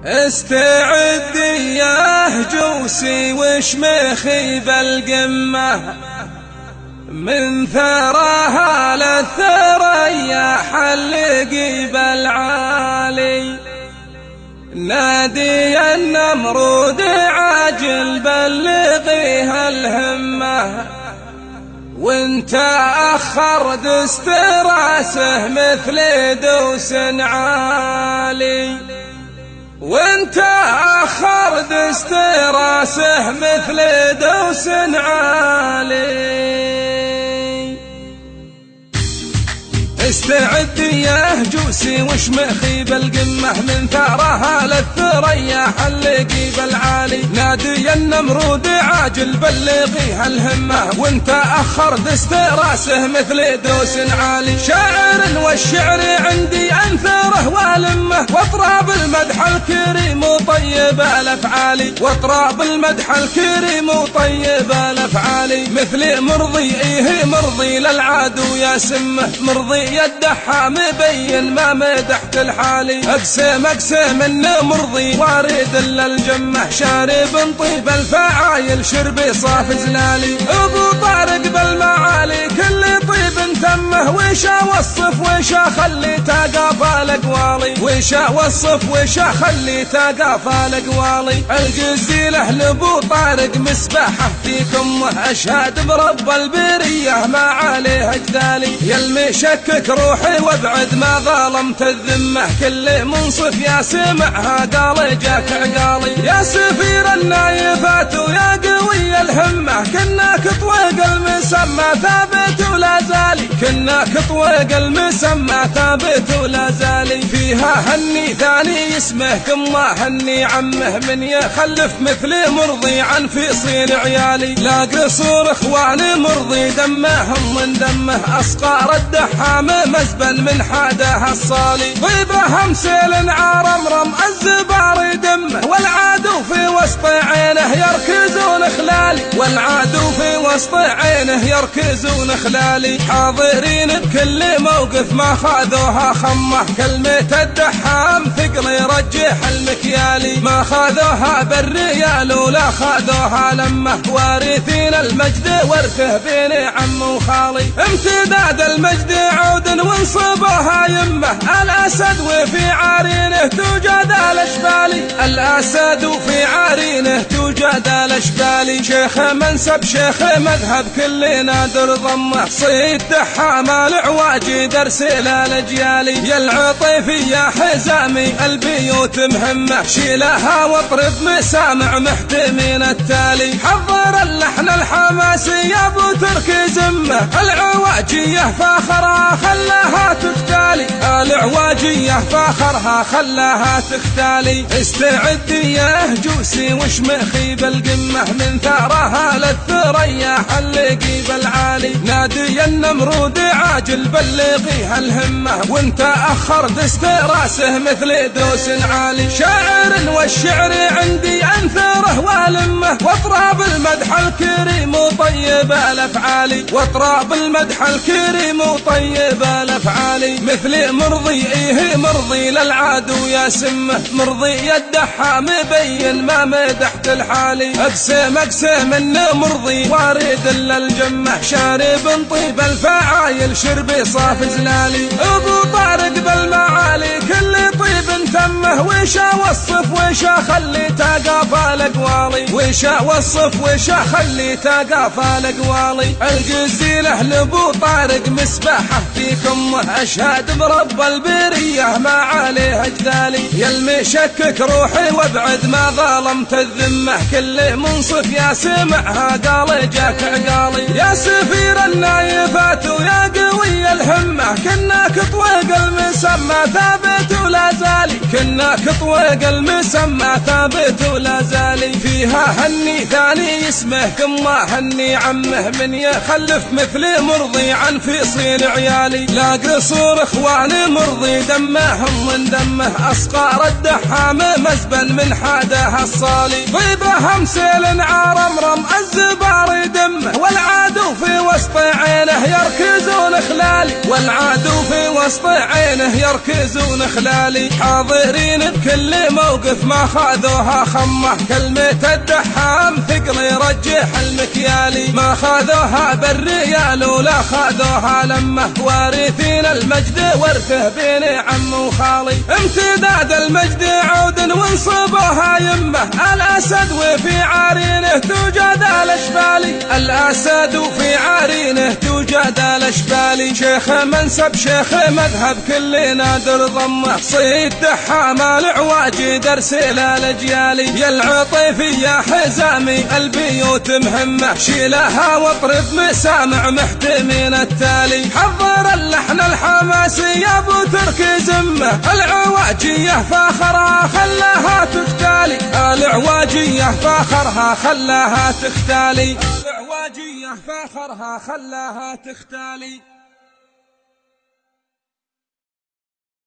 استعدي يا هجوسي وشمخي بالقمة، من ثراها للثريا حلقي بالعالي. نادي النمرود عاجل بلغيها الهمة، وانت اخر دست راسه مثل دوس عالي. وانت اخر دست راسه مثل دوس عالي. استعدي يا هجوسي وشمخي بالقمة، من ثراها للثريا حلقي بالعالي. نادي النمرود عاجل بلغيها الهمة، وانت اخر دست راسه مثل دوس عالي. شاعر والشعر عندي انثره والمه، واطراب المدح الكريم وطيب الافعال. واطراب المدح الكريم وطيب الافعال، مثل مرضي ايه مرضي للعدو يا سمه. مرضي الدحام مبين ما مدحت الحالي. اقسم انه مرضي وارد للجمه، شارب طيب الفعايل شربي صاف زلالي. ابو طارق بالمعالي كل طيب تمه، وشا وصف وشا خلي تقافى الاقوالي. وشا وصف وشا خلي تقافى الاقوالي. الجزيله لابو طارق مسبحه في كمه، اشهد برب البريه ما عليه جدالي. يلمي شكك روحي وابعد ما ظلمت الذمه، كل منصف يا سمعها قال جاك عقالي. يا سفير النايفات ويا قوي الهمه، كناك طويق المسمى ثابت ولا زالي. كناك طويق المسمى ثابت ولا زالي. فيها هني ثاني اسمه كما هني عمه، من يخلف مثل مرضي عن فصيل عيالي. لا قصور اخواني مرضي دمهم من دمه، اصقار الدحام مزبل من حادها الصالي. ضيبهم سيل عرمرم الزبار دمه، والعادو في وسط عينه يركزون خلالي. والعادو في وسط عينه يركزون خلالي. حاضرين بكل موقف ما خاذوها خمه، كلمة الدحام ثقل يرجح المكيالي. ما خاذوها بالريال ولا خاذوها لمه، وارثين المجد ورثه بين عم وخالي. امتداد المجد عود وانصبها يمه، الاسد وفي عارينه توجد الاشبالي. الاسد وفي عارينه توجد الاشبالي. شيخ منسب شيخ مذهب كل نادر ضمه، صيد دحام العواجي درس للاجيالي. يا العطيفي يا حزامي البيوت مهمه، شيلها واطرب مسامع محتمين التالي. حضر اللحن الحماسي يا ابو ترك زمه، العواجيه فاخرها خلاها تختالي. العواجيه فاخرها خلاها تختالي. استعدي يا هجوسي وشمخي بالقمه، من ثراها للثريا حلقي بالعالي. نادي النمرود عاجل بلغيها الهمه، وانت اخر دست راسه مثل دوس عالي. شاعر والشعر عندي انثره والمه، واطراب المدح الكريم وطيب الافعال. واطراب المدح الكريم وطيب الافعال، مثل مرضي ايه مرضي للعدو يا سمه. مرضي الدحام مبين ما مدحت الحالي. اقسم انه مرضي وارد للجمه، شارب طيب الفعايل شربي صاف زلالي. ابو طارق بالمعالي كل طيب تمه، وشا وصف وشا خلي تقافى الاقوالي. وشا وصف وشا خلي تقافى الاقوالي. الجزيله لابو طارق مسبحه في كمه، اشهد برب البريه ما عليه جدالي. يلمي شكك روحي وابعد ما ظلمت الذمه، كل منصف يا سمعها قال جاك عقالي. يا سفير النايفات ويا قوي الهمه، كناك طويق المسمى ثابت ولا زالي. كناك طويق المسمى ثابت ولا زالي. فيها هني ثاني اسمه كما هني عمه، من يخلف مثل مرضي عن فصيل عيالي. لا قصور اخواني مرضي دمهم من عن دمه أصقار الدحام مزبل من حادها الصالي ضيبه مسيل عرمرم الزبار يدمه والعادو في وسط عينه يركزون خلالي والعادو في وسط عينه يركزون خلالي حاضرين بكل موقف ما خاذوها خمه كلمة الدحام ثقل يرجح المكيالي ما خاذوها بالريال ولا خاذوها لمه وارثين المجد ورثه بين عم وخالي امتداد المجد عود وانصبوها يمه الأسد وفي عارينه توجد الأشبالي الأسد وفي عارينه توجد الأشبالي شيخ منسب شيخ مذهب كل نادر ضمه صيد دحام العواجي درس للأجيالي يا العطيفي يا حزامي البيوت مهمه شيلها واطرب مسامع محتمين التالي حضر اللحن الحماسي يا ابو ترك زمه العواجيه فاخرها خلاها تختالي العواجيه فاخرها خلاها تختالي العواجيه فاخرها خلاها تختالي